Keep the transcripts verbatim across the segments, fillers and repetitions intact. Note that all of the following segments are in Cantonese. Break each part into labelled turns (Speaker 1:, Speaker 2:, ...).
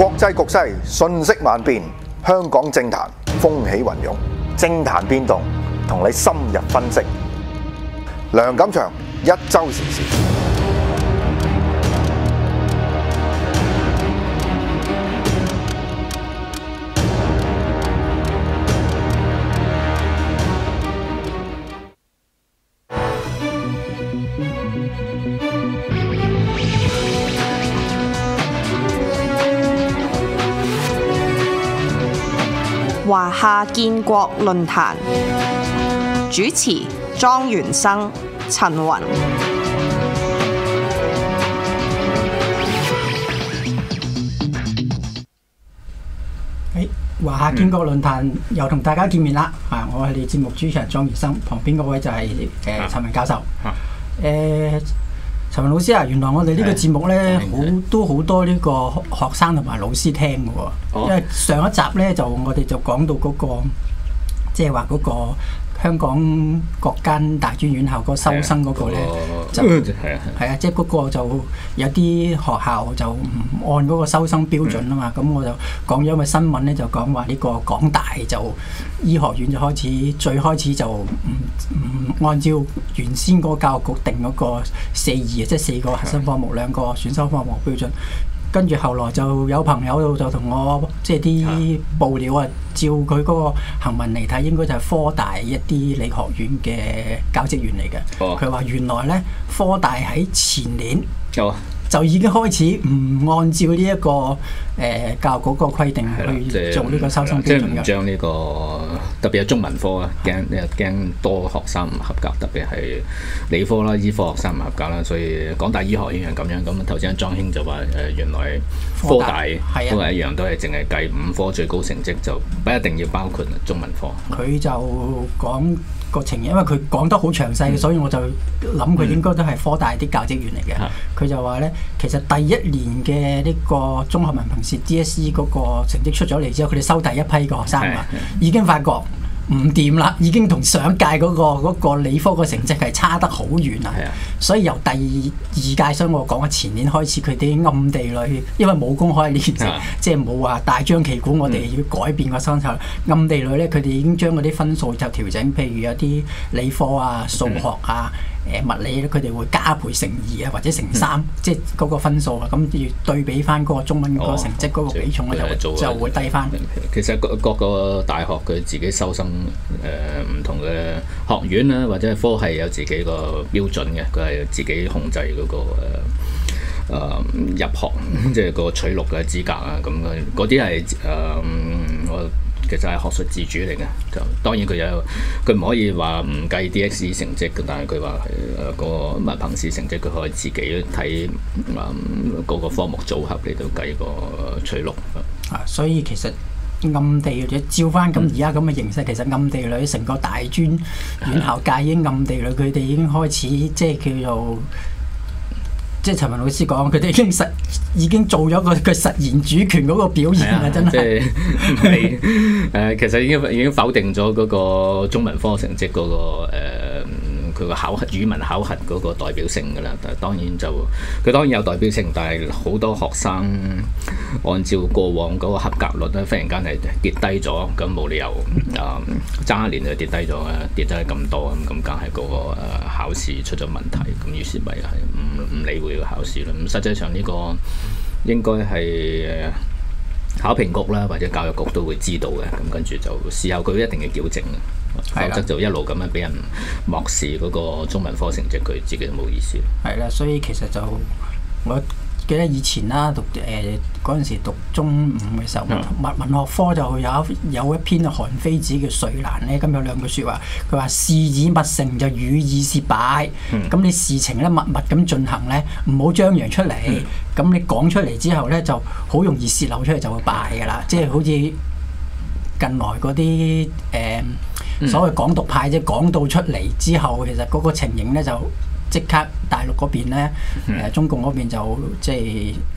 Speaker 1: 國際局勢瞬息萬變，香港政壇風起雲湧，政壇變動同你深入分析。梁錦祥一周時事。
Speaker 2: 華夏建國論壇主持莊元生、陳雲。
Speaker 3: 誒，華夏建國論壇又同大家見面啦！啊，我係你節目主持人莊元生，旁邊嗰位就係誒陳雲教授。誒，陳雲老師啊，原來我哋呢個節目咧，好都好多呢個學生同埋老師聽嘅喎。因為上一集咧就我哋就講到嗰個，即係話嗰個香港各間大專院校嗰個收生嗰個咧，就係啊，係啊，即係嗰個就有啲學校就唔按嗰個收生標準啊嘛。咁我就講咗個新聞咧，就講話呢個港大就醫學院就開始最開始就唔唔按照原先嗰個教育局定嗰個四二啊，即係四個核心科目，兩個選修科目標準。跟住後來就有朋友就同我即係啲報料啊，照佢嗰個行文嚟睇，應該就係科大一啲理學院嘅教職員嚟嘅。佢話、哦、原來咧科大喺前年就已經開始唔按照呢、這、一個誒、呃、教育局個規定去做呢個收生標準嘅。
Speaker 4: 即係唔將呢個特別係中文科啊，驚驚多學生唔合格，特別係理科啦、醫科學生唔合格啦，所以港大醫學院係咁樣。咁頭先莊兄就話誒，原來科大都係一樣，都係淨係計五科最高成績，就不一定要包括中文科。佢
Speaker 3: 就講個情形，因為佢講得好詳細，嗯、所以我就諗佢應該都係科大啲教職員嚟嘅。佢、嗯、就話咧，其實第一年嘅呢個綜合文憑試 D S E 嗰個成績出咗嚟之後，佢哋收第一批嘅學生啊，已經發覺唔掂啦，已經同上屆嗰、嗰個嗰個理科個成績係差得好遠啊。所以由第二屆，所以我講啊，前年開始佢哋暗地裏，因為冇公開呢件事，即係冇話大張旗鼓，我哋要改變個生策。嗯、暗地裏咧，佢哋已經將嗰啲分數就調整，譬如有啲理科啊、數學啊。嗯誒物理咧，佢哋會加倍乘二啊，或者乘三、嗯，即係嗰個分數啊。咁要對比翻嗰個中文嗰個成績嗰、哦、個比重咧，就會就會低翻。
Speaker 4: 其實各各個大學佢自己收生誒唔、呃、同嘅學院啦，或者係科系有自己個標準嘅，佢係自己控制嗰、嗰個誒、呃呃、入學，即係個取錄嘅資格啊。咁嗰啲係誒我。其實係學術自主嚟嘅，就當然佢有佢唔可以話唔計 D S E 成績嘅，但係佢話係誒個文憑試成績，佢可以自己睇誒嗰個科目組合嚟到計個取錄。
Speaker 3: 啊，所以其實暗地裏照翻咁而家咁嘅形勢，其實暗地裏成個大專院校界已經暗地裏，佢哋已經開始即係叫做。即係陳雲老師講，佢哋已經實已經做咗個佢實現主權嗰個表現啦，真係。即
Speaker 4: 係誒，其實已經已經否定咗嗰個中文科成績嗰、嗰個佢個、呃、考核語文考核嗰個代表性㗎啦。但係當然就佢當然有代表性，但係好多學生按照過往嗰個合格率咧，忽然間係跌低咗，咁冇理由啊爭、呃、一年就跌低咗啊，跌得咁多咁，咁梗係嗰個誒、呃、考試出咗問題，咁於是咪係唔唔理會個考試啦。咁實際上呢個應該係考評局啦，或者教育局都會知道嘅。咁跟住就事後佢一定要矯正，否則就一路咁樣俾人漠視嗰個中文科成績，佢自己都冇意思。
Speaker 3: 係啦，所以其實就我記得以前啦，讀誒嗰陣時讀中五嘅時候，文、嗯、文學科就有有一篇韓非子嘅《瑞蘭》咧，咁有兩句説話，佢話事以勿成就語以是敗。咁、嗯、你事情咧默默咁進行咧，唔好張揚出嚟。咁、嗯、你講出嚟之後咧，就好容易泄漏出嚟，就會敗噶啦。即係好似近來嗰啲誒所謂港獨派，即係講到出嚟之後，其實嗰個情形咧就。即刻大陸嗰邊咧，誒、呃、中共嗰邊就即係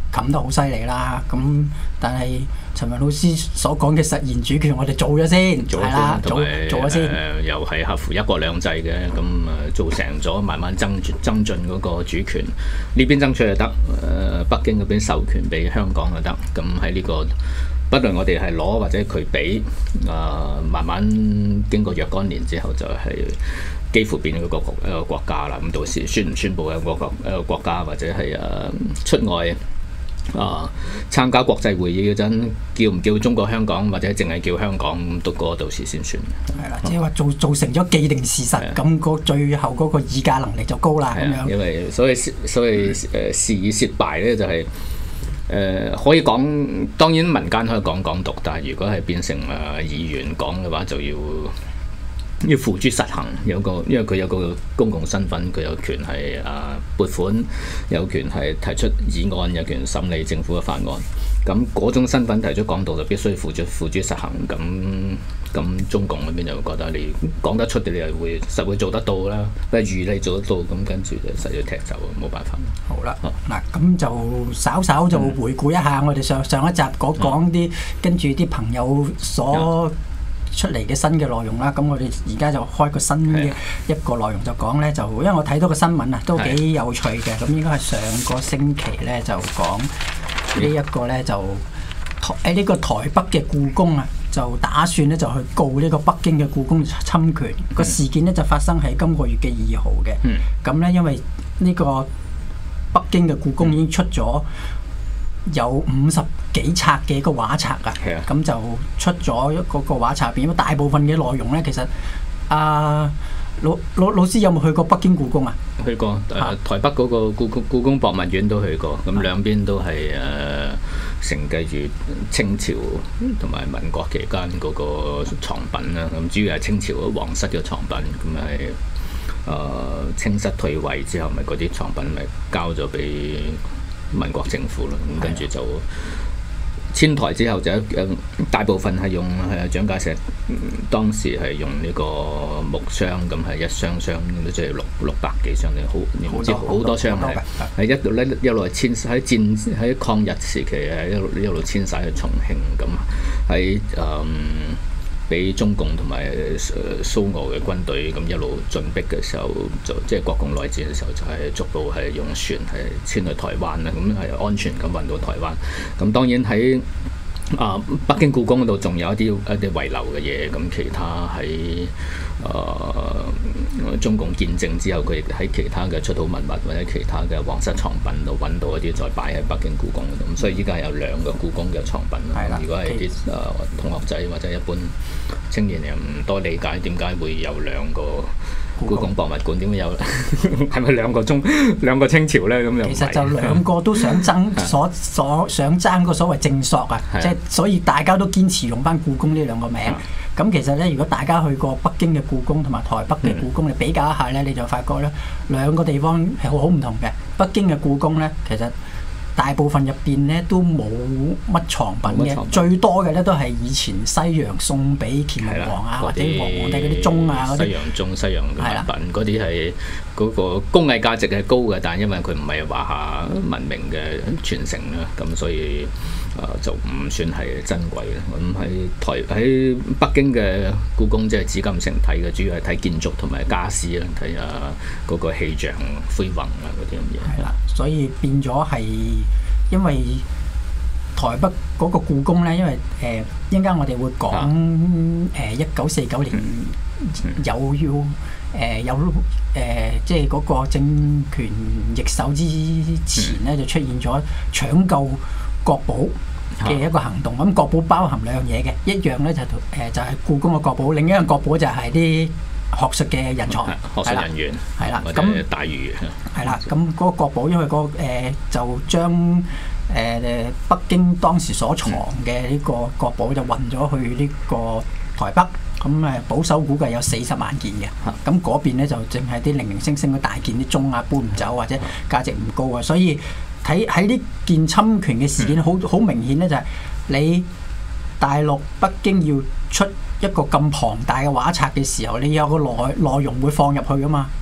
Speaker 3: 冚得好犀利啦。咁但係陳文老師所講嘅實現主權，我哋做咗先，
Speaker 4: 做
Speaker 3: 係啦，做
Speaker 4: 同埋
Speaker 3: 做咗先。
Speaker 4: 誒又係合乎一國兩制嘅，咁誒做成咗，慢慢增增進嗰個主權。呢邊爭取就得，誒北京嗰邊授權俾香港就得。咁喺呢個不論我哋係攞或者佢俾，誒、呃、慢慢經過若干年之後，就係幾乎變咗一個國一個國家啦。咁到時宣唔宣佈一個國一個國家，或者係誒出外啊參加國際會議嗰陣，叫唔叫中國香港，或者淨係叫香港，都嗰到時先算。
Speaker 3: 係啦，即係話做做成咗既定事實，咁個最後嗰個議價能力就高啦。咁樣，
Speaker 4: 因為所以所以誒事與蝕敗咧，就係、是。誒、呃、可以講，當然民間可以講港獨，但係如果係變成誒、呃、議員講嘅話，就要要付諸實行。有個因為佢有個公共身份，佢有權係誒、呃、撥款，有權係提出議案，有權審理政府嘅法案。咁嗰種身份提出港獨，就必須付諸付諸實行。咁咁中共嗰邊就會覺得你講得出，你又會實會做得到啦。不如你做得到，咁跟住就實要踢走，冇辦法。
Speaker 3: 好啦，嗱咁就稍稍就回顧一下我哋上上一集講講啲跟住啲朋友所出嚟嘅新嘅內容啦。咁我哋而家就開個新嘅一個內容就講咧，就因為我睇到個新聞啊，都幾有趣嘅。咁應該係上個星期咧就講呢一個咧就台誒呢個台北嘅故宮啊，就打算咧就去告呢個北京嘅故宮侵權。個事件咧就發生喺今個月嘅二號嘅。咁咧因為呢個北京嘅故宮已經出咗有五十幾冊嘅一個畫冊啊，咁就出咗一個個畫冊入邊，大部分嘅內容咧，其實啊老老老師有冇去過北京故宮啊？
Speaker 4: 去過，誒、呃、台北嗰個故宮故宮博物院都去過，咁兩邊都係誒、呃、承繼住清朝同埋民國期間嗰個藏品啦，咁主要係清朝嘅皇室嘅藏品，咁係。誒、呃、清室退位之後，咪嗰啲藏品咪交咗俾民國政府咯。咁跟住就遷台之後就誒、呃、大部分係用係蔣介石、嗯、當時係用呢個木箱，咁係一箱箱即係六六百幾箱嘅，好唔知好多箱係係一路咧一路係遷喺戰喺抗日時期係一路一路遷晒去重慶，咁喺誒。俾中共同埋蘇俄嘅軍隊咁一路進逼嘅時候，就即係國共內戰嘅時候，就係逐步係用船係遷去台灣啦。咁係安全咁運到台灣。咁當然喺啊北京故宮嗰度仲有一啲一啲遺留嘅嘢。咁其他喺啊中共建政之後，佢亦喺其他嘅出土文物或者其他嘅皇室藏品度揾到一啲，再擺喺北京故宮嗰度。咁所以依家有兩個故宮嘅藏品啦。如果係啲啊同學仔或者一般青年人唔多理解點解會有兩個故宮博物館，點解有係咪兩個中兩個清朝咧？咁又
Speaker 3: 其實就兩個都想爭所所想爭個所謂正朔啊，即係所以大家都堅持用翻故宮呢兩個名。咁其實咧，如果大家去過北京嘅故宮同埋台北嘅故宮，你比較一下咧，你就發覺咧兩個地方係好好唔同嘅。北京嘅故宮咧，其實大部分入邊咧都冇乜藏品嘅，最多嘅咧都係以前西洋送俾乾隆王啊或者皇皇帝嗰啲鐘啊嗰啲。西洋鐘、西洋嘅物品嗰啲係嗰個工藝價值係高嘅，但係因為佢唔係華夏文明嘅傳承啦，咁所以。誒、呃、就唔算係珍貴啦。咁喺台喺北京嘅故宮，即係紫禁城睇嘅，主要係睇建築同埋家私啦，睇下嗰個氣象、恢宏啊嗰啲咁嘢。係啦， 所以變咗係因為台北嗰個故宮咧，因為誒一陣間我哋會講誒一九四九年有要誒、呃、有誒、呃、即係嗰個政權易手之前咧，就出現咗搶救國寶嘅一個行動。咁國寶包含兩樣嘢嘅，一樣咧就誒、是、就係、是、故宮嘅國寶，另一樣國寶就係啲學術嘅人才、
Speaker 4: 學術人員，
Speaker 3: 係啦，咁
Speaker 4: 大魚
Speaker 3: 係啦，咁嗰個國寶因為、嗰個誒、呃、就將誒、呃、北京當時所藏嘅呢個國寶就運咗去呢個台北，咁誒保守估計有四十萬件嘅，咁嗰邊咧就淨係啲零零星星嘅大件啲鐘啊搬唔走或者價值唔高啊，所以。睇喺呢件侵權嘅事件，好好明顯咧，就係你大陸北京要出一個咁龐大嘅畫冊嘅時候，你有個內內容會放入去噶嘛？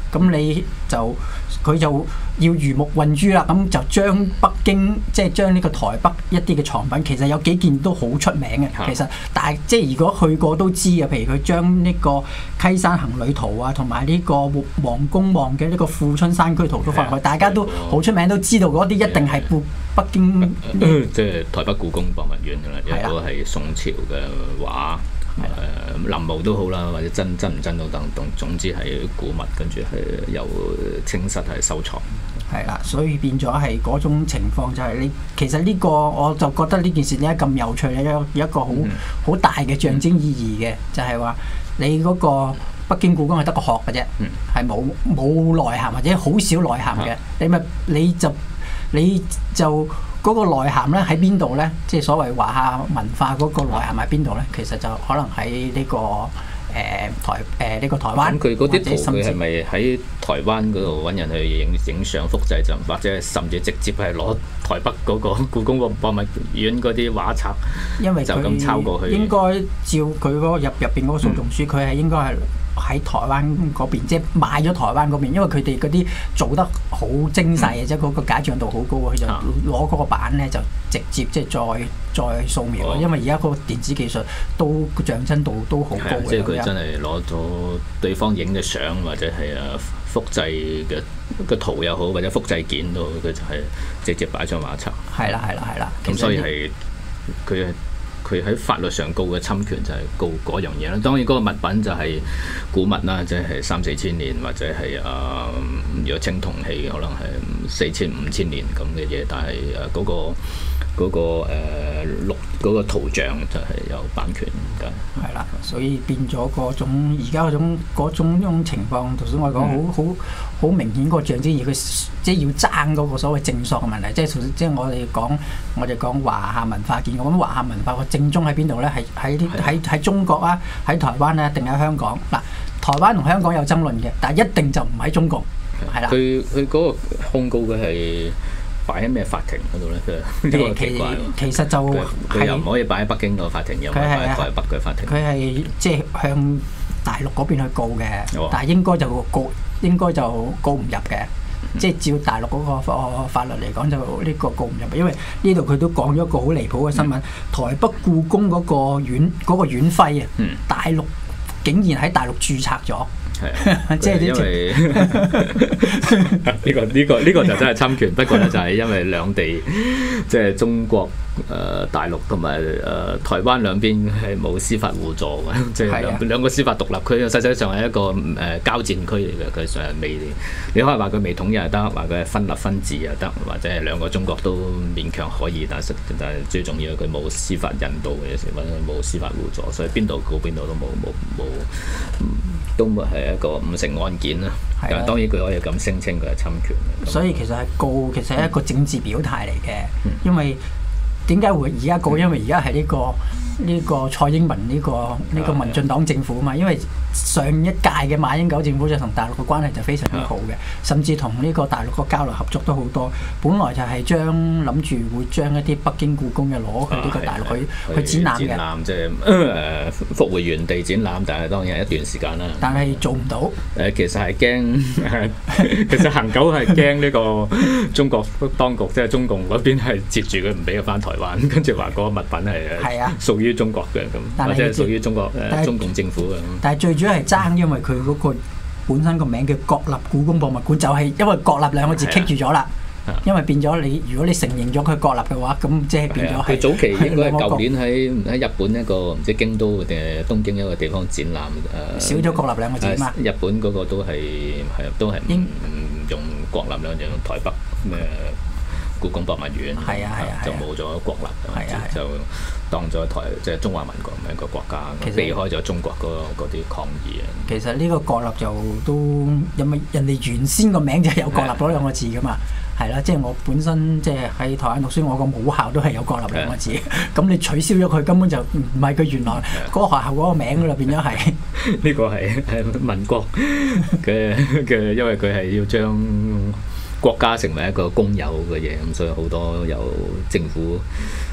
Speaker 3: 咁你就佢就要魚目混珠啦，咁就將北京即係將呢個台北一啲嘅藏品，其實有幾件都好出名嘅。其實，但係即係如果去過都知嘅，譬如佢將呢個溪山行旅圖啊，同埋呢個黃公望嘅呢個富春山居圖都放入去，大家都好出名，都知道嗰啲一定係北京
Speaker 4: 即係台北故宮博物院㗎啦，一個係宋朝嘅畫。誒臨摹都好啦，或者真真唔真都等等，總之係古物，跟住係有清室係收藏。
Speaker 3: 係啦，所以變咗係嗰種情況就係你其實呢個我就覺得呢件事點解咁有趣咧？有有一個好好、嗯、大嘅象徵意義嘅，就係、是、話你嗰個北京故宮係得個殼嘅啫，係冇冇內涵或者好少內涵嘅、嗯，你咪你就你就。嗰個內涵咧喺邊度咧？即係所謂華夏文化嗰個內涵喺邊度咧？其實就可能喺呢、這個誒、呃、台誒呢、呃這個台灣。咁
Speaker 4: 佢嗰啲圖佢係咪喺台灣嗰度揾人去影影相複製就，或者甚至直接係攞台北嗰個故宮博物院嗰啲畫冊，因為就咁抄過去？應該
Speaker 3: 照佢嗰個入入邊嗰個訴訟書，佢係、嗯、應該係。喺台灣嗰邊，即係買咗台灣嗰邊，因為佢哋嗰啲做得好精細嘅，即係嗰個解像度好高，佢就攞嗰個板咧就直接即係再再掃描。哦、因為而家嗰個電子技術都個像真度都好高嘅。
Speaker 4: 即係佢真係攞咗對方影嘅相，或者係啊複製嘅個圖又好，或者複製件都好，佢就係直接擺上畫冊。
Speaker 3: 係啦，係啦，係啦。
Speaker 4: 咁所以係佢。佢喺法律上告嘅侵權就係告嗰樣嘢啦。當然嗰個物品就係古物啦，即係三四千年或者係啊、呃，如果青銅器可能係四千五千年咁嘅嘢，但係誒嗰個嗰、嗰個誒錄嗰個圖像就係有版權㗎。
Speaker 3: 係啦，所以變咗嗰種而家嗰種嗰種種情況，頭先我講好好好明顯個象徵，而佢即係要爭嗰個所謂正朔嘅問題，即係即係我哋講我哋講華夏文化建構，咁華夏文化個正宗喺邊度咧？係喺啲喺喺中國啊，喺台灣咧，定喺香港？嗱，台灣同香港有爭論嘅，但係一定就唔喺中國，係啦。
Speaker 4: 佢佢嗰個控告嘅係擺喺咩法庭嗰度咧？佢呢個奇怪喎。
Speaker 3: 其實就
Speaker 4: 佢又唔可以擺喺北京個法庭，又唔可以擺喺台北嘅法庭。
Speaker 3: 佢係即係向大陸嗰邊去告嘅，哦、但係應該就告應該就告唔入嘅。即係照大陸嗰個法律嚟講，就呢個告唔入，因為呢度佢都講咗一個好離譜嘅新聞，嗯、台北故宮嗰個院嗰、嗰個院徽啊，嗯、大陸竟然喺大陸註冊咗，即係因為呢個呢、呢個呢、呢個就真係侵權，不過咧就係因為兩地即係中國。誒、呃、大陸同埋誒台灣兩邊係冇司法互助嘅，即係兩兩個司法獨立區，實際上係一個誒、呃、交戰區嚟嘅。佢上未，你可以話佢未統一又得，話佢係分立分治又得，或者係兩個中國都勉強可以，但係但係最重要係佢冇司法引導嘅時候，冇司法互助，所以邊度告邊度都冇冇冇，都係一個五成案件啦。但係當然佢可以咁聲稱佢係侵權。所以其實係告，其實係一個政治表態嚟嘅，嗯、因為。點解會而家告？因為而家係呢個呢、呢個蔡英文呢、呢個呢、呢個民進黨政府啊嘛。因為上一屆嘅馬英九政府就同大陸嘅關係就非常之好嘅，甚至同呢個大陸個交流合作都好多。本來就係將諗住會將一啲北京故宮嘅攞去呢個大陸去、啊、去展覽嘅。展覽即係誒復回原地展覽，但係當然係一段時間啦。但係做唔到。誒其實係驚，其實恒久係驚呢個中國當局即係中共嗰邊係截住佢唔俾佢翻台灣，跟住話嗰個物品係屬於中國嘅咁，或者係屬於中國誒中共政府嘅。但係最主要係爭，因為佢嗰個本身個名叫國立故宮博物館，就係、是、因為國立兩個字棘住咗啦。因為變咗你，如果你承認咗佢國立嘅話，咁即係變咗係。佢早期應該係舊年喺喺日本一個唔知京都定係東京一個地方展覽誒。呃、少咗國立兩個字啊嘛。日本嗰個都係係都係唔用國立兩個字，用台北咩故宮博物院。係啊係啊，就冇咗國立。係啊就當咗台即係中華民國咁一個國家，避開咗中國嗰啲抗議啊。其實呢個國立就都因為人哋原先個名就係有國立嗰兩個字噶嘛。係啦，即係我本身即係喺台灣讀書，我個母校都係有國立兩個字。咁你取消咗佢，根本就唔係佢原來嗰個學校嗰個名㗎啦，變咗係。呢個係係民國嘅嘅，因為佢係要將國家成為一個公有嘅嘢，咁所以好多有政府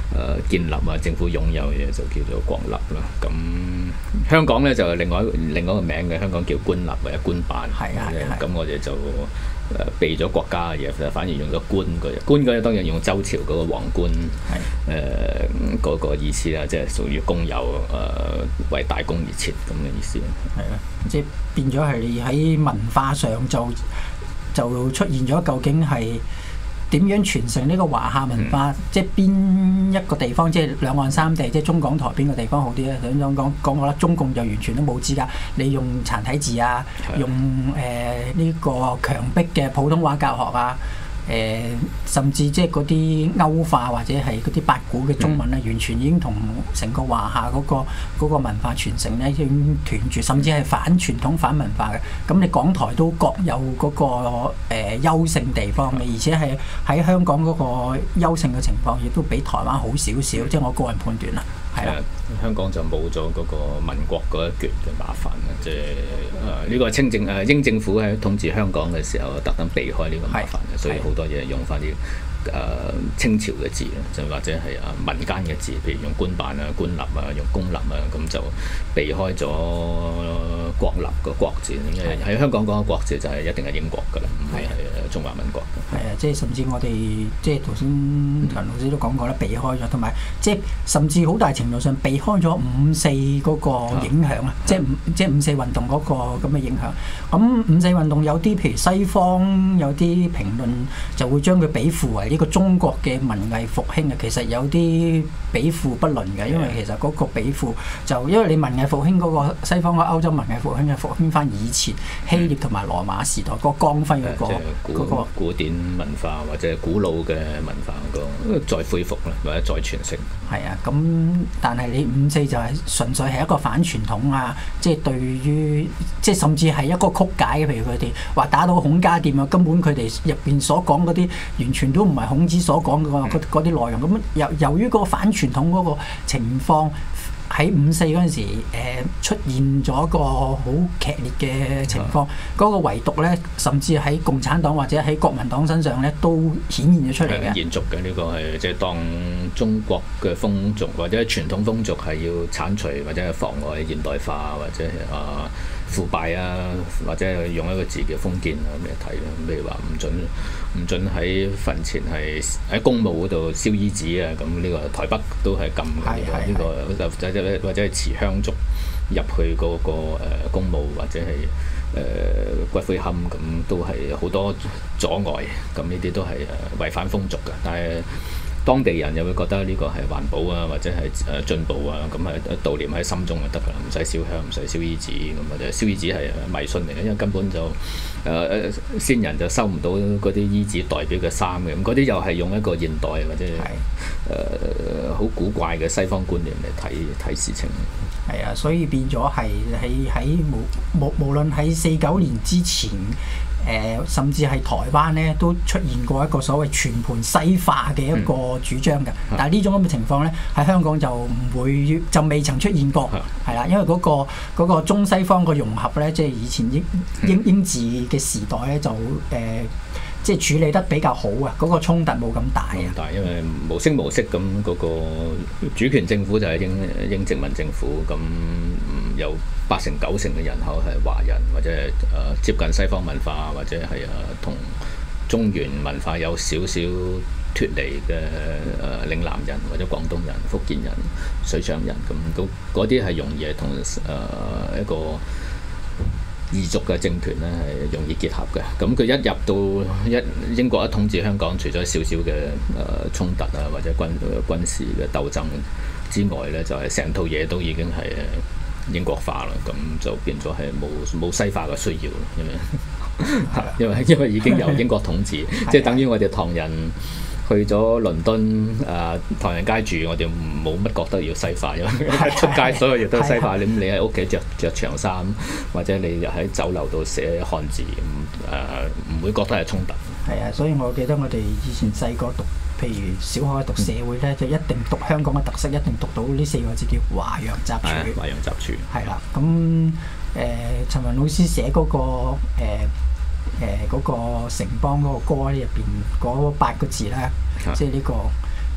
Speaker 4: 呃、建立啊，政府擁有嘅嘢就叫做國立啦。咁香港咧就另外另外一個名嘅，香港叫官立或者官辦。
Speaker 3: 係啊係啊。
Speaker 4: 咁我哋就誒、呃、避咗國家嘅嘢，反而用咗官嗰隻。官嗰隻當然用周朝嗰個皇冠誒嗰個意思啦，即係屬於公有誒、呃、為大公而設咁嘅意思。
Speaker 3: 係啊，即係變咗係喺文化上就就出現咗，究竟係點樣傳承呢個華夏文化？嗯、即係邊一個地方，即係兩岸三地，即係中港台邊個地方好啲咧？想講講講我啦，中共就完全都冇資格，你用殘體字啊，的用誒呢、呃這個強迫嘅普通話教學啊。誒、呃，甚至即係嗰啲歐化或者係嗰啲八股嘅中文咧，嗯、完全已經同成個華夏嗰、嗰個嗰個文化傳承咧已經斷絕，甚至係反傳統、反文化嘅。咁你港台都各有嗰、嗰個誒、呃、優勝地方嘅，而且係喺香港嗰個優勝嘅情況，亦都比台灣好少少。嗯、即係我個人判斷啦，係啦。
Speaker 4: 香港就冇咗嗰個民國嗰一橛嘅麻煩啦，即係誒呢個清政誒英政府喺統治香港嘅時候，特登避開呢個麻煩嘅，所以好多嘢用翻啲誒清朝嘅字啦，就或者係啊民間嘅字，譬如用官辦啊、官立啊、用公立啊，咁就避開咗國立個國字。因為喺香港講嘅國字就係一定係英國㗎啦，唔係係中華民國嘅。係
Speaker 3: 啊，即係甚至我哋即係頭先陳老師都講過啦，避開咗，同埋即係甚至好大程度上避開咗五四嗰個影響啊，即係五即係五四運動嗰個咁嘅影響。咁五四運動有啲譬如西方有啲評論就會將佢比附為呢個中國嘅文藝復興啊，其實有啲比附不倫嘅，因為其實嗰個比附就因為你文藝復興嗰個西方嘅歐洲文藝復興係復興翻以前希臘同埋羅馬時代嗰個光輝嗰個嗰個
Speaker 4: 古典文化或者古老嘅文化嗰個再恢復啦，或者再傳承。
Speaker 3: 係啊，咁但係你五四就係純粹係一個反傳統啊，即係對於即係甚至係一個曲解嘅，譬如佢哋話打到孔家店啊，根本佢哋入邊所講嗰啲完全都唔係孔子所講嘅嗰啲內容。咁由由於嗰個反傳統嗰個情況喺五四嗰陣時，誒、呃、出現咗個好劇烈嘅情況，嗰、嗯、個唯獨咧，甚至喺共產黨或者喺國民黨身上咧，都顯現咗出嚟嘅。
Speaker 4: 延續嘅呢、這個係即係當中國嘅風俗或者傳統風俗係要剷除或者係妨礙現代化或者係啊腐敗啊，或者係用一個字叫封建啊咩睇啦，譬如話唔準唔準喺墳前係喺公墓嗰度燒衣紙啊，咁呢個台北都係禁嘅呢、這個呢個就或者係持香燭入去嗰、那個誒、呃、公墓或者係誒、呃、骨灰龕，咁都係好多阻礙，咁呢啲都係誒違反風俗嘅，但係當地人又會覺得呢個係環保啊，或者係誒進步啊，咁係悼念喺心中就得㗎啦，唔使燒香，唔使燒衣紙咁，或者燒衣紙係迷信嚟嘅，因為根本就誒誒、呃、先人就收唔到嗰啲衣紙代表嘅衫嘅，咁嗰啲又係用一個現代或者誒好古怪嘅西方觀念嚟睇睇事情。
Speaker 3: 係啊，所以變咗係喺喺無無無論喺四九年之前。誒、呃，甚至係台灣咧都出現過一個所謂全盤西化嘅一個主張嘅，嗯、但係呢種咁嘅情況咧喺香港就唔會，就未曾出現過，係啦、嗯，因為嗰、嗰個嗰個中西方個融合咧，即係以前英英英治嘅時代咧就誒。呃即係處理得比較好啊！嗰、那個衝突冇咁大啊！
Speaker 4: 大，因為無聲無息咁嗰個主權政府就係英英殖民政府，咁有八成九成嘅人口係華人，或者係誒、呃、接近西方文化，或者係誒同中原文化有少少脫離嘅誒、呃、嶺南人，或者廣東人、福建人、水上人，咁嗰啲係容易係同誒一個異族嘅政權咧係容易結合嘅，咁佢一入到一英國一統治香港，除咗少少嘅誒衝突啊，或者軍軍事嘅鬥爭之外咧，就係、是、成套嘢都已經係英國化啦，咁就變咗係冇冇西化嘅需要，因為因為因為已經由英國統治，即係等於我哋唐人去咗倫敦誒、呃、唐人街住，我哋冇乜覺得要西化，因為出街所有嘢都西化。你你喺屋企着着長衫，或者你又喺酒樓度寫漢字，誒、呃、唔會覺得係衝突。
Speaker 3: 係啊，所以我記得我哋以前細個讀，譬如小學讀社會咧，嗯、就一定讀香港嘅特色，一定讀到呢四個字叫華洋雜處。
Speaker 4: 華洋雜處。係
Speaker 3: 啦，咁誒陳雲老師寫嗰、那個誒。呃誒嗰、呃那個城邦嗰個歌入邊嗰八個字啦，啊、即係呢、這個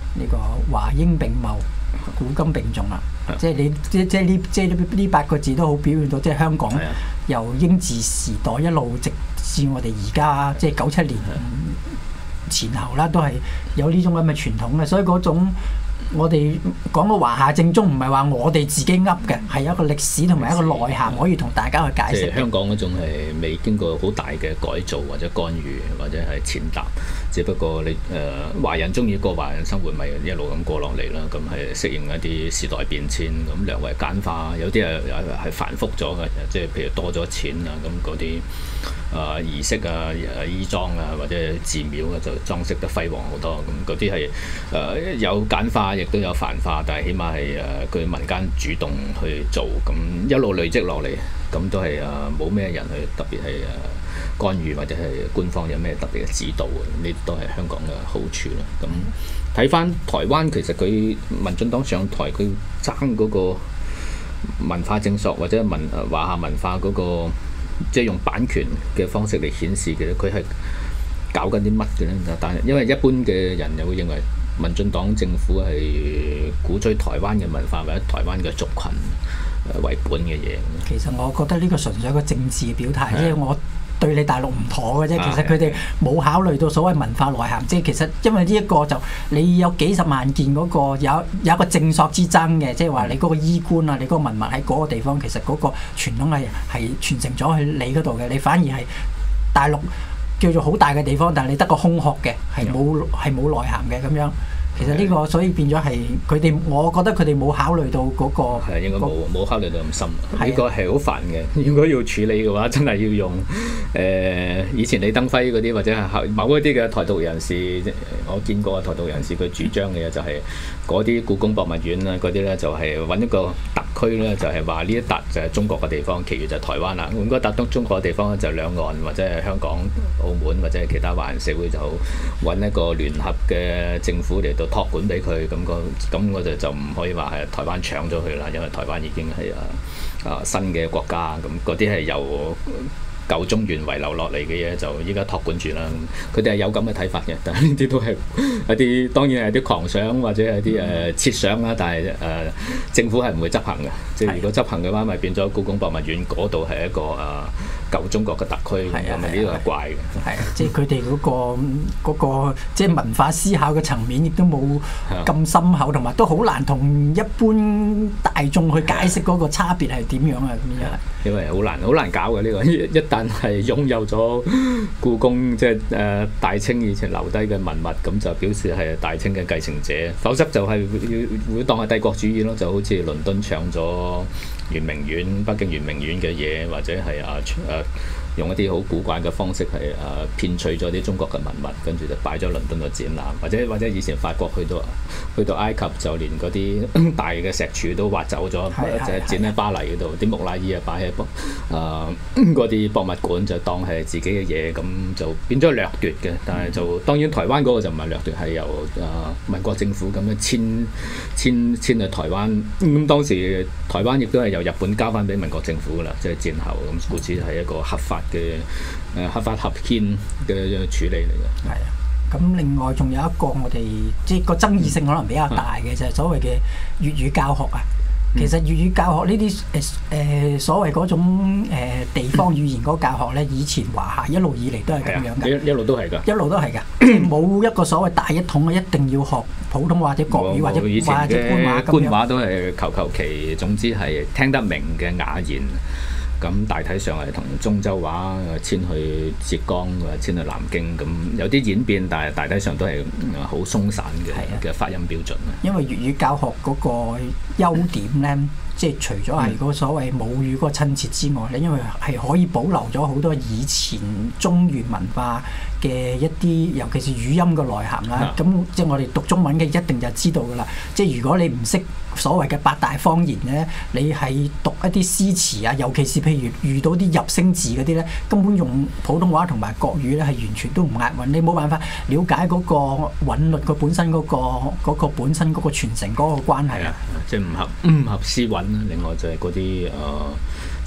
Speaker 3: 呢個華英並茂，古今並重啦。即係你即即係呢即係呢八個字都好表現到，即係香港由英治時代一路直至我哋而家即係九七年前後啦，都係有呢種咁嘅傳統嘅，所以嗰種。我哋講個華夏正宗唔係話我哋自己噏嘅，係一個歷史同埋一個內涵，可以同大家去解釋。
Speaker 4: 即係香港嗰種係未經過好大嘅改造或者干預或者係踐踏，只不過你誒、呃、華人中意過華人生活，咪一路咁過落嚟啦。咁係適應一啲時代變遷，咁略為簡化，有啲係係繁複咗嘅，即係譬如多咗錢啊，咁嗰啲誒儀式啊、衣裝啊或者寺廟啊，就裝飾得輝煌好多。咁嗰啲係誒有簡化。亦都有繁化，但係起碼係誒佢民間主動去做，咁一路累積落嚟，咁都係誒冇咩人去特別係誒干預或者係官方有咩特別嘅指導，呢都係香港嘅好處啦。咁睇翻台灣，其實佢民進黨上台，佢爭嗰個文化正朔或者文華夏文化嗰個，即係用版權嘅方式嚟顯示嘅，佢係搞緊啲乜嘅咧？但係因為一般嘅人又會認為。民進黨政府係鼓吹台灣嘅文化或者台灣嘅族群為本嘅嘢。其實
Speaker 3: 我覺得呢個純粹係一個政治嘅表態，即係我對你大陸唔妥嘅啫。其實佢哋冇考慮到所謂文化內涵，即係其實因為呢一個就你有幾十萬件嗰個有有一個正朔之爭嘅，即係話你嗰個衣冠啊，你嗰個文物喺嗰個地方，其實嗰個傳統係係傳承咗去你嗰度嘅，你反而係大陸。叫做好大嘅地方，但係你得個空殼嘅，係冇係冇內涵嘅咁樣。其實呢個所以變咗係佢哋，我覺得佢哋冇考慮到嗰個係應該冇冇考慮到咁深。呢個係好煩嘅。如果要處理嘅話，真係要用誒以前李登輝嗰啲或者係某一啲嘅台獨人士，我見過台獨人士佢主張嘅嘢就係嗰啲故宮博物院啦，嗰啲咧就係揾一個特區咧，就係話呢一笪就係中國嘅地方，其餘就係台灣啦。咁嗰笪東中國嘅地方咧就兩岸或者係香港、澳門或者係其他華人社會就揾一個聯合嘅政府嚟到託管俾佢，咁個咁我哋就唔可以話係台灣搶咗佢啦，因為台灣已經係啊啊新嘅國家，咁嗰啲係由舊中原遺留落嚟嘅嘢，就依家託管住啦。佢哋係有咁嘅睇法嘅，但係呢啲都係一啲當然係啲狂想或者係啲誒設想啦，但係誒、呃、政府係唔會執行嘅。即係如果執行嘅話，咪變咗故宮博物院嗰度係一個誒、呃、舊中國嘅特區，咁啊呢個係怪嘅。係啊，即係佢哋嗰個嗰、嗰個即係文化思考嘅層面，亦都冇咁深厚，同埋都好難同一般大眾去解釋嗰個差別係點樣啊咁樣。因為好難好難搞嘅呢、呢個一旦但係擁有咗故宮，即係誒大清以前留低嘅文物，咁就表示係大清嘅繼承者，否則就係會會當係帝國主義咯，就好似倫敦搶咗圓明園、北京圓明園嘅嘢，或者係啊誒。呃用一啲好古怪嘅方式係誒騙取咗啲中國嘅文物，跟住就擺咗倫敦嘅展覽，或者或者以前法國去到去到埃及就連嗰啲大嘅石柱都挖走咗，就係展喺巴黎嗰度，啲木乃伊啊擺喺博誒嗰啲博物館就當係自己嘅嘢，咁就變咗掠奪嘅。但係就當然台灣嗰個就唔係掠奪，係由誒、呃、民國政府咁樣遷遷遷去台灣。咁、嗯、當時台灣亦都係由日本交翻俾民國政府㗎啦，即係戰後咁，故此係一個合法嘅誒合法合憲嘅處理嚟嘅。係啊，咁另外仲有一個我哋即係個爭議性可能比較大嘅、嗯、就係所謂嘅粵語教學啊。其實粵語教學呢啲誒誒所謂嗰種、呃、地方語言嗰個教學咧，以前華夏一路以嚟都係咁樣嘅，一路都係㗎，一路都係㗎，即係冇一個所謂大一統啊，一定要學普通話或者國語或者或者官話咁樣。官話都係求求其，總之係聽得明嘅雅言。咁大體上係同中州話遷去浙江，遷去南京，咁有啲演變，但係大體上都係好鬆散嘅嘅發音標準。因為粵語教學嗰個優點咧，即係除咗係嗰所謂母語嗰個親切之外咧，因為係可以保留咗好多以前中原文化嘅一啲，尤其是語音嘅內涵啦。咁即係我哋讀中文嘅一定就知道㗎啦。即係如果你唔識所謂嘅八大方言咧，你係讀一啲詩詞啊，尤其是譬如遇到啲入聲字嗰啲咧，根本用普通話同埋國語咧係完全都唔押韻，你冇辦法了解嗰個韻律佢本身嗰、嗰個嗰個本身嗰個傳承嗰個關係啊，即係唔合唔合詩韻啦。另外就係嗰啲誒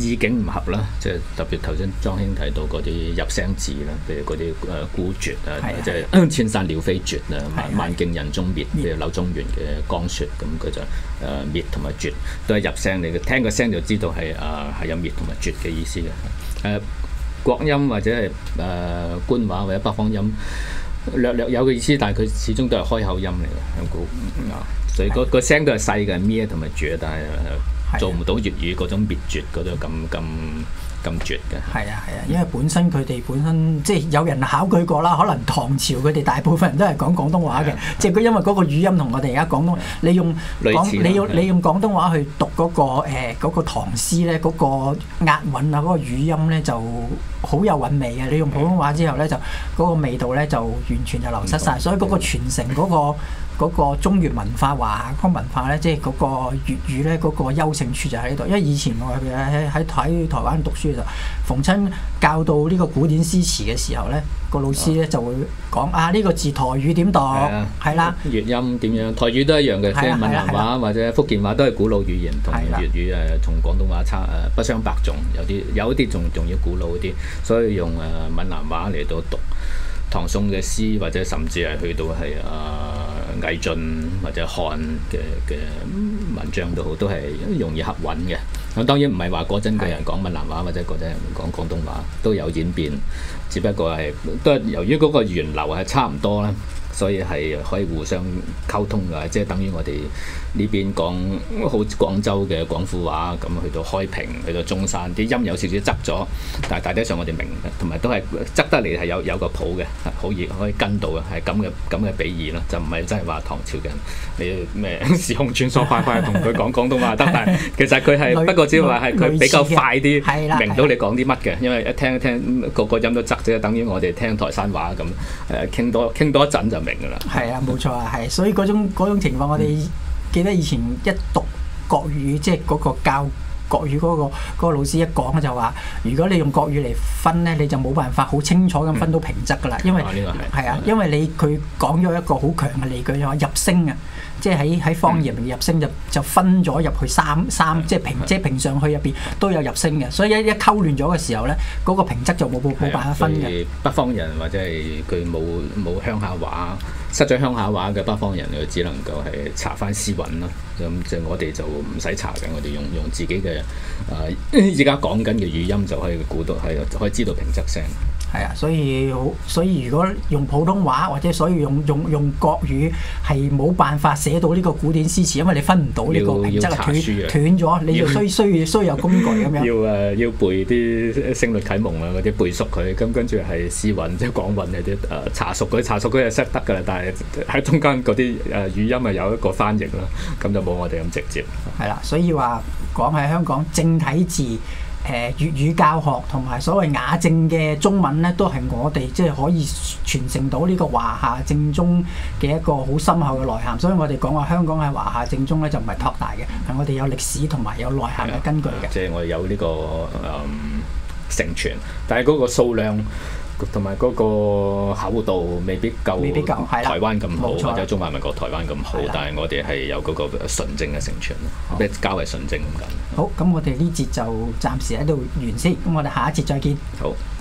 Speaker 4: 意境唔合啦，即係特別頭先莊兄提到嗰啲入聲字啦，譬如嗰啲誒孤絕啊，即係千山鳥飛絕啊，萬徑人蹤滅，譬如柳宗元嘅《江雪》，咁佢就誒滅同埋絕都係入聲嚟嘅，聽個聲就知道係誒係有滅同埋絕嘅意思嘅。誒、呃、國音或者係誒、呃、官話或者北方音略略有嘅意思，但係佢始終都係開口音嚟嘅，香港啊，所以個個聲都係細嘅，咩同埋絕，但係做唔到粵語嗰種滅絕嗰種咁咁咁絕嘅。係
Speaker 3: 啊係啊，因為本身佢哋本身即係有人考據過啦，可能唐朝佢哋大部分人都係講廣東話嘅，即係佢因為嗰個語音同我哋而家廣東，你用講你用你用廣東話去讀嗰、嗰個誒、呃嗰個唐詩咧，嗰、嗰個押韻啊，嗰、嗰個語音咧就好有韻味嘅。你用普通話之後咧，就嗰個味道咧就完全就流失晒。所以嗰個傳承嗰、嗰個。嗰個中粵文化、華夏文化咧，即係嗰個粵語咧，嗰、嗰個優勝處就喺呢度。因為以前我喺喺喺台灣讀書嘅時候，逢親教到呢個古典詩詞嘅時候咧，個老師咧就會講啊，呢、呢個字台語點讀？係啦，粵
Speaker 4: 音點樣？台語都一樣嘅，即係閩南話或者福建話都係古老語言，同粵語誒同廣東話差誒不相伯仲，有啲有啲仲仲要古老啲，所以用誒閩南話嚟到讀唐宋嘅詩，或者甚至係去到係啊。魏晉或者漢嘅嘅文章都好，都係容易合韻嘅。咁當然唔係話嗰陣嘅人講閩南話，或者嗰陣人講廣東話都有演變，只不過係都係由於嗰個源流係差唔多啦，所以係可以互相溝通嘅。即係等於我哋呢邊講好廣州嘅廣府話，咁去到開平、去到中山，啲音有少少側咗，但係大體上我哋明嘅，同埋都係側得嚟係有有個譜嘅，好易可以跟到嘅，係咁嘅咁嘅比喻啦，就唔係真係話唐朝嘅人你咩時空穿梭快快同佢講廣東話得，但係其實佢係不過只係話係佢比較快啲明到你講啲乜嘅，因為一聽一聽個個音都側啫，等於我哋聽台山話咁誒傾多傾多一陣就明㗎啦。
Speaker 3: 係啊，冇錯啊，係，所以嗰種嗰種情況我哋。嗯記得以前一讀國語，即係嗰個教國語嗰、嗰個嗰個老師一講就話，如果你用國語嚟分咧，你就冇辦法好清楚咁分到平仄噶啦，因為係啊，因為你佢講咗一個好強嘅理據，就話入聲啊，即係喺喺方言入聲就就分咗入去三三，即係平即係平上去入邊都有入聲嘅，所以一一溝亂咗嘅時候咧，嗰、嗰個平仄就冇冇冇辦法分嘅。
Speaker 4: 北方人或者係佢冇冇鄉下話。失咗鄉下話嘅北方人，佢只能夠係查翻詩韻咯。咁即係我哋就唔使查嘅，我哋用用自己嘅誒而家講緊嘅語音就可以估到，係可以知道平仄聲。
Speaker 3: 係啊，所以好，所以如果用普通話或者所以用用用國語係冇辦法寫到呢個古典詩詞，因為你分唔到呢個平仄啊，斷斷咗，你要需需要需要有工具咁樣。
Speaker 4: 要誒要背啲聲律啟蒙啊，嗰啲背熟佢，咁跟住係詩韻即係廣韻嗰啲誒查熟佢查熟佢就識得㗎啦，但係喺中間嗰啲誒語音係有一個翻譯啦，咁就冇我哋咁直接。
Speaker 3: 係啦，所以話講喺香港正體字。誒、呃、粵語教學同埋所謂雅正嘅中文咧，都係我哋即係可以傳承到呢個華夏正宗嘅一個好深厚嘅內涵。所以我哋講話香港係華夏正宗咧，就唔係托大嘅，係我哋有歷史同埋有內涵嘅根據嘅。
Speaker 4: 即係我哋有呢、這個誒、嗯、承傳，但係嗰個數量同埋嗰個厚度未必夠，
Speaker 3: 未必夠
Speaker 4: 台灣咁好，或者中華民國台灣咁好，但係我哋係有嗰個純正嘅承傳咯，咩較為純正咁緊。
Speaker 3: 好，咁我哋呢節就暫時喺度完先，咁我哋下一節再見。
Speaker 4: 好。